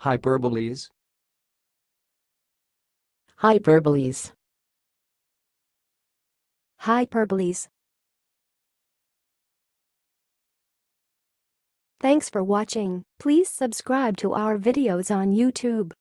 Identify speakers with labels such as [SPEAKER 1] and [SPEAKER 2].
[SPEAKER 1] Hyperboles.
[SPEAKER 2] Hyperboles.
[SPEAKER 3] Hyperboles. Thanks for watching. Please subscribe to our videos on YouTube.